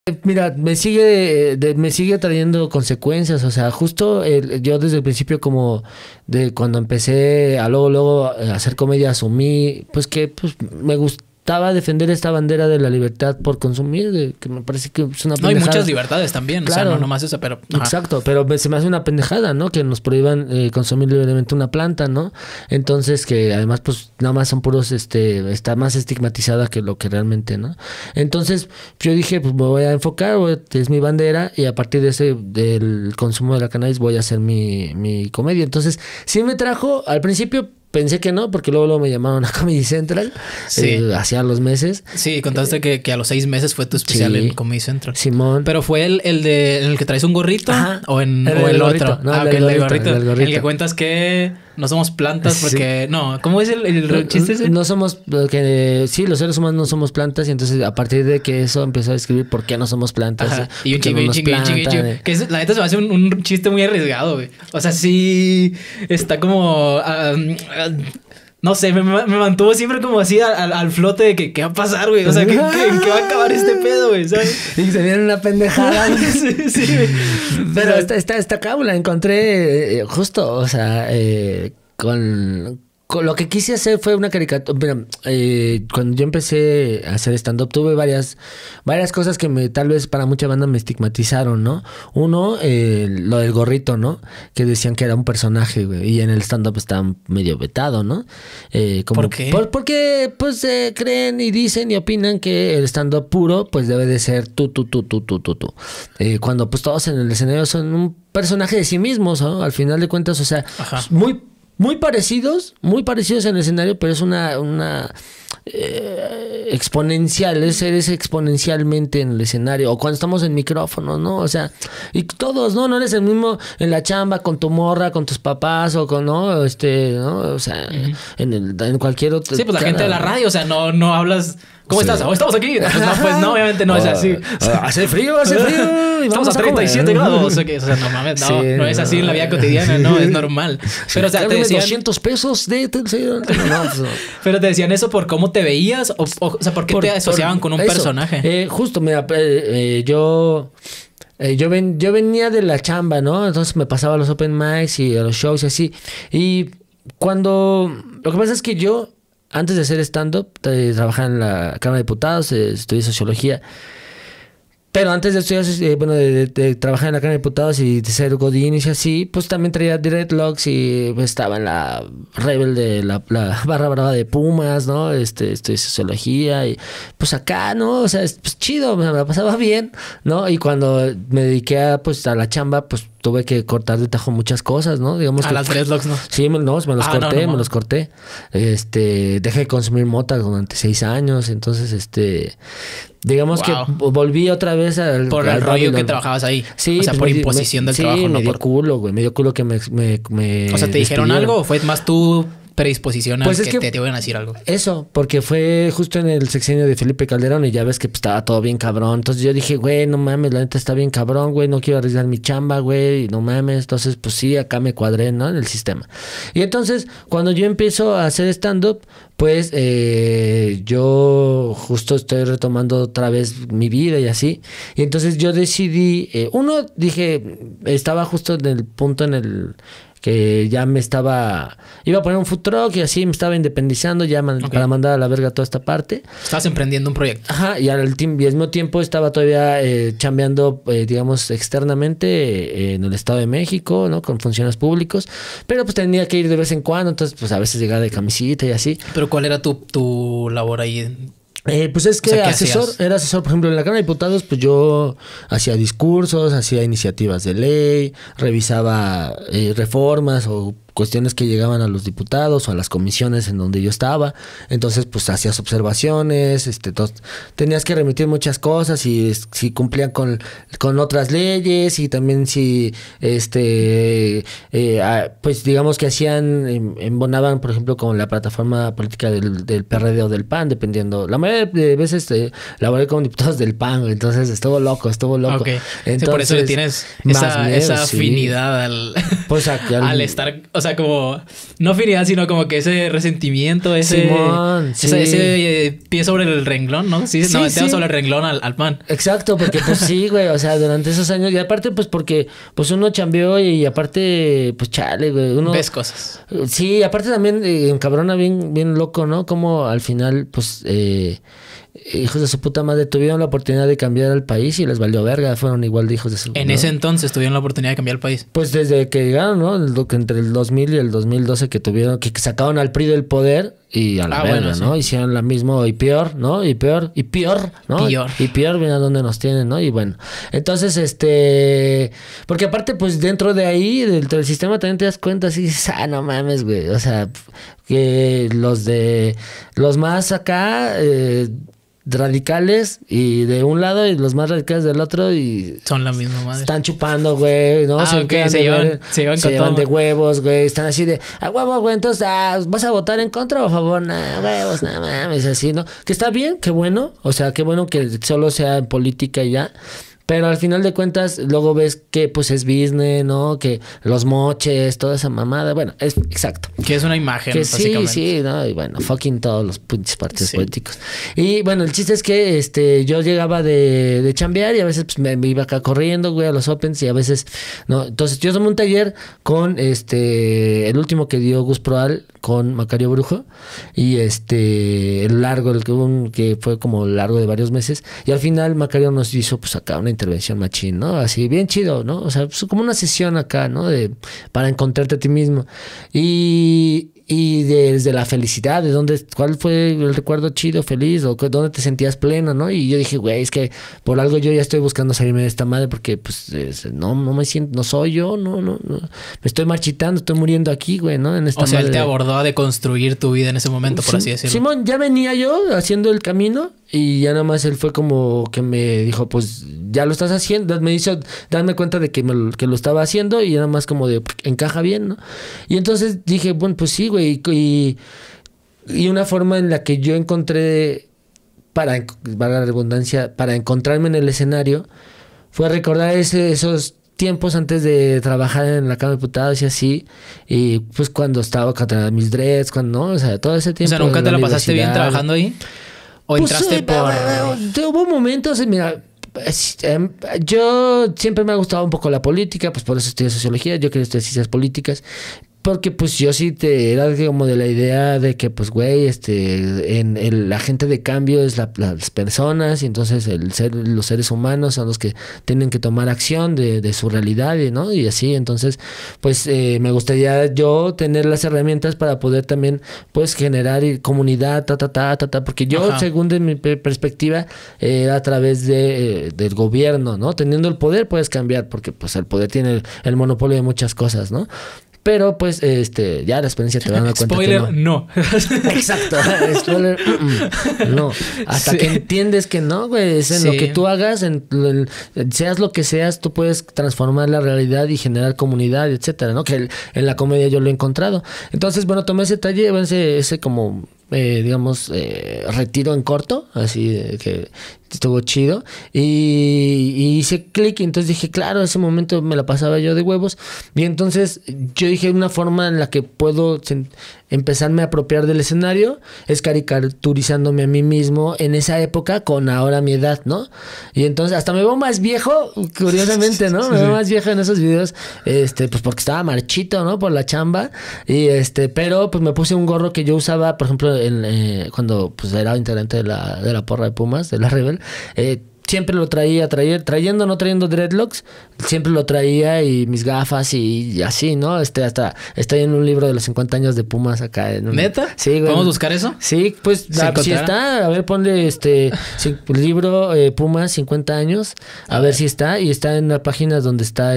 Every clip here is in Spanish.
Mira, me sigue trayendo consecuencias, o sea, justo yo desde el principio como de cuando empecé a luego hacer comedia asumí pues que pues me gustaba defender esta bandera de la libertad por consumir, que me parece que es una pendejada. No, hay muchas libertades también, claro. O sea, no nomás eso, pero... Ajá. Exacto, pero se me hace una pendejada, ¿no? Que nos prohíban consumir libremente una planta, ¿no? Entonces, que además, pues, nada más son puros, está más estigmatizada que lo que realmente, ¿no? Entonces, yo dije, pues, me voy a enfocar, es mi bandera, y a partir del consumo de la cannabis voy a hacer mi comedia. Entonces, sí me trajo, al principio... Pensé que no, porque luego me llamaron a Comedy Central, sí. Hacía los meses. Sí, contaste que a los 6 meses fue tu especial en Comedy Central. Simón. Pero fue en el que traes un gorrito. Ajá. O el gorrito. otro. No, el del gorrito. El que cuentas que no somos plantas porque... Sí. No, ¿cómo es el chiste ese? No somos... sí, los seres humanos no somos plantas, y entonces a partir de que eso empezó a describir por qué no somos plantas. Ajá. Y un chingo. Que la neta se me hace un chiste muy arriesgado, güey. O sea, sí está como... no sé, me mantuvo siempre como así al flote de que qué va a pasar, güey. O sea, ¿qué va a acabar este pedo, güey? ¿Sabes? Y se viene una pendejada. sí. Pero esta cábula encontré justo, o sea, con lo que quise hacer fue una caricatura. Mira, cuando yo empecé a hacer stand-up tuve varias cosas que tal vez para mucha banda me estigmatizaron, ¿no? Uno, lo del gorrito, ¿no? Que decían que era un personaje, güey. Y en el stand-up está medio vetado, ¿no? ¿Por qué? Porque pues creen y dicen y opinan que el stand-up puro pues debe de ser tú. Cuando pues todos en el escenario son un personaje de sí mismos, ¿no? Al final de cuentas, o sea, ajá. Muy parecidos en el escenario, pero es una exponencial, eres exponencialmente en el escenario, o cuando estamos en micrófono, ¿no? O sea, y todos, ¿no? No eres el mismo en la chamba, con tu morra, con tus papás, o con, ¿no? ¿no? O sea, en cualquier otro... Sí, pues la gente de la radio, o sea, no hablas... ¿Cómo estás? Oh, estamos aquí. Pues no, obviamente no es así. Hace frío. Y estamos a 37 grados. O sea, no mames, no es así en la vida cotidiana, no, es normal. Pero, o sea, te decían... 200 pesos de... Pero te decían eso por cómo te veías, o sea, ¿por qué te asociaban con un personaje? Justo, mira, yo venía de la chamba, ¿no? Entonces me pasaba a los open mics y a los shows y así. Y cuando... Lo que pasa es que yo... Antes de hacer stand-up, trabajaba en la Cámara de Diputados, estudié sociología. Pero antes de estudiar, de trabajar en la Cámara de Diputados y de ser godín y así, pues también traía dreadlocks y pues, estaba en la Rebel de la barra brava de Pumas, ¿no? Estudié sociología y pues acá, ¿no? O sea, pues chido, me la pasaba bien, ¿no? Y cuando me dediqué a la chamba, pues tuve que cortar de tajo muchas cosas, ¿no? Digamos las dreadlocks, ¿no? Sí, me los corté. Dejé de consumir mota durante 6 años, entonces, digamos que volví otra vez al el rollo que trabajabas ahí. Sí, o sea, por imposición del trabajo. Sí, me dio culo, güey. Me dio culo que me o sea, ¿te dijeron algo o fue más tu predisposición a pues que te iban a decir algo? Eso, porque fue justo en el sexenio de Felipe Calderón y ya ves que pues, estaba todo bien cabrón. Entonces yo dije, güey, no mames, la neta está bien cabrón, güey. No quiero arriesgar mi chamba, güey. No mames. Entonces, pues sí, acá me cuadré, ¿no? En el sistema. Y entonces, cuando yo empiezo a hacer stand-up, pues yo justo estoy retomando otra vez mi vida y así. Y entonces yo decidí, estaba justo en el punto en el que ya iba a poner un food truck y así me estaba independizando ya para mandar a la verga toda esta parte. Estabas emprendiendo un proyecto. Ajá, y al mismo tiempo estaba todavía chambeando, digamos, externamente en el Estado de México, ¿no? Con funcionarios públicos, pero pues tenía que ir de vez en cuando, entonces pues a veces llegaba de camisita y así. ¿Pero cuál era tu labor ahí? Pues es que era asesor, por ejemplo, en la Cámara de Diputados, pues yo hacía discursos, hacía iniciativas de ley, revisaba reformas o cuestiones que llegaban a los diputados o a las comisiones en donde yo estaba. Entonces, pues hacías observaciones, tenías que remitir muchas cosas y si cumplían con otras leyes y también si pues digamos que embonaban, por ejemplo, con la plataforma política del PRD o del PAN, dependiendo. La mayoría de veces laboré con diputados del PAN, entonces estuvo loco. Okay. Entonces, sí, por eso le tienes esa afinidad al estar, o o sea, como, no afinidad, sino como que ese resentimiento, Simón, sí. ese pie sobre el renglón, ¿no? Sí, Sí, no, sí. sobre el renglón al pan. Exacto, porque pues sí, güey, o sea, durante esos años, y aparte pues porque pues uno chambeó y aparte pues chale, güey, uno... Ves cosas. Sí, aparte también encabrona bien loco, ¿no? Como al final pues hijos de su puta madre tuvieron la oportunidad de cambiar al país y les valió verga, fueron igual de hijos de su... En ¿no? ese entonces tuvieron la oportunidad de cambiar el país. Pues desde que llegaron, ¿no? Entre el 2000 y el 2012 que tuvieron, que sacaron al PRI del poder y a la verga, bueno, ¿no? sí. Hicieron la misma y peor, ¿no? Y peor, ¿no? Peor. Y peor, ven a dónde nos tienen, ¿no? Y bueno, entonces, porque aparte, pues dentro de ahí, dentro del sistema también te das cuenta, así, no mames, güey, o sea, que los más acá... radicales y de un lado y los más radicales del otro y son la misma madre. Están chupando, güey, ¿no? Se llevan de huevos, güey. Están así de, huevo, güey, entonces, ¿vas a votar en contra o a favor? Nah, huevos, nada mames, así, ¿no? Que está bien, qué bueno. O sea, qué bueno que solo sea en política y ya. Pero al final de cuentas, luego ves que pues es business, ¿no? Que los moches, toda esa mamada. Bueno, es exacto. Que es una imagen, que básicamente. Sí, ¿no? Y bueno, fucking todos los pinches partidos políticos. Y bueno, el chiste es que yo llegaba de chambear y a veces pues, me iba acá corriendo, güey, a los opens y a veces, ¿no? Entonces yo tomé un taller con el último que dio Gus Proal con Macario Brujo y el largo, que fue como largo de varios meses y al final Macario nos hizo pues acá una intervención machín, ¿no? Así bien chido, ¿no? O sea, pues, como una sesión acá, ¿no? Para encontrarte a ti mismo y desde la felicidad, cuál fue el recuerdo chido, feliz, o dónde te sentías pleno, ¿no? Y yo dije, güey, es que por algo yo ya estoy buscando salirme de esta madre porque, pues, no me siento, no soy yo, no, me estoy marchitando, estoy muriendo aquí, güey, ¿no? En esta o sea, madre él te abordó a deconstruir tu vida en ese momento, por así decirlo. Simón, ya venía yo haciendo el camino y ya nada más él fue como que me dijo, pues, ya lo estás haciendo, me hizo darme cuenta de que lo estaba haciendo y nada más como de, encaja bien, ¿no? Y entonces dije, bueno, pues sí, güey, y una forma en la que yo encontré, valga la redundancia, para encontrarme en el escenario, fue recordar esos tiempos antes de trabajar en la Cámara de Diputados y así, y pues cuando estaba contra mis dreads, cuando, ¿no? O sea, todo ese tiempo. O sea, ¿nunca te la pasaste bien trabajando ahí? ¿O pues, entraste por...? Hubo momentos, mira... Yo siempre me ha gustado un poco la política, pues por eso estudié sociología, yo quería estudiar ciencias políticas, porque pues yo sí era como de la idea de que pues güey, el agente de cambio es las personas y entonces los seres humanos son los que tienen que tomar acción de su realidad, ¿no? Y así, entonces pues me gustaría yo tener las herramientas para poder también pues generar comunidad, porque yo según de mi perspectiva a través del gobierno, ¿no? Teniendo el poder puedes cambiar porque pues el poder tiene el monopolio de muchas cosas, ¿no? Pero pues ya la experiencia te va dando cuenta spoiler, que no. Exacto, spoiler, no. Hasta que entiendes que no, güey, es en lo que tú hagas, seas lo que seas, tú puedes transformar la realidad y generar comunidad, etcétera, ¿no? Que en la comedia yo lo he encontrado. Entonces, bueno, tomé ese taller, ese como digamos, retiro en corto, así que estuvo chido, y hice clic, y entonces dije, claro, ese momento me la pasaba yo de huevos, y entonces yo dije, una forma en la que puedo empezarme a apropiar del escenario es caricaturizándome a mí mismo en esa época con ahora mi edad, ¿no? Y entonces hasta me veo más viejo, curiosamente, ¿no? Me veo más viejo en esos videos, pues porque estaba marchito, ¿no? Por la chamba, y pero pues me puse un gorro que yo usaba, por ejemplo, cuando pues era integrante de la porra de Pumas, de la Rebel, siempre lo trayendo, no trayendo dreadlocks, siempre lo traía y mis gafas y así, ¿no? Hasta estoy en un libro de los 50 años de Pumas acá. ¿Neta? Sí, güey. ¿Podemos buscar eso? Sí, pues si está, a ver, ponle libro Pumas 50 años, a ver si está, y está en las páginas donde está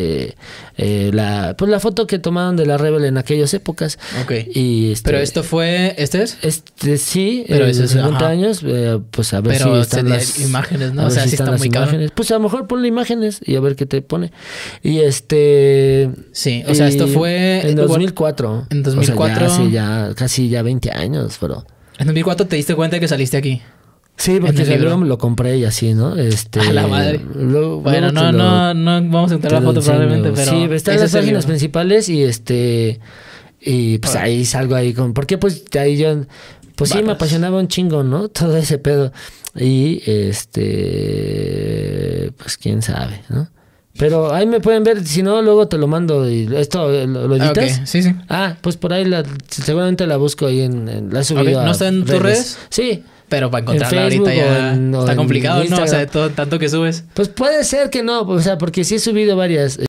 la foto que tomaron de la Rebel en aquellas épocas. Ok. Y pero esto fue, ¿este es? Sí, pero ese es 50 años, pues a ver si están las imágenes, ¿no? A ver si están las imágenes. Pues a lo mejor ponle imágenes y a ver qué te pone. Y sí, o sea, esto fue en 2004. En 2004. O sea, casi 20 años, bro. En 2004 te diste cuenta de que saliste aquí. Sí, porque el libro. lo compré y así, ¿no? A la madre. Bueno, luego no vamos a entrar la foto probablemente, pero... Sí, está en las páginas principales y y pues ahí salgo ahí con... Porque pues ahí yo... Pues sí, me apasionaba un chingo, ¿no? Todo ese pedo. Y pues quién sabe, ¿no? Pero ahí me pueden ver, si no, luego te lo mando y esto lo editas. Okay. Sí. Pues por ahí seguramente la busco ahí la he subido. ¿No está en tus redes? Sí. Pero para encontrarla ahorita ya está complicado, ¿no? O sea, todo tanto que subes. Pues puede ser que no, o sea, porque sí he subido varias.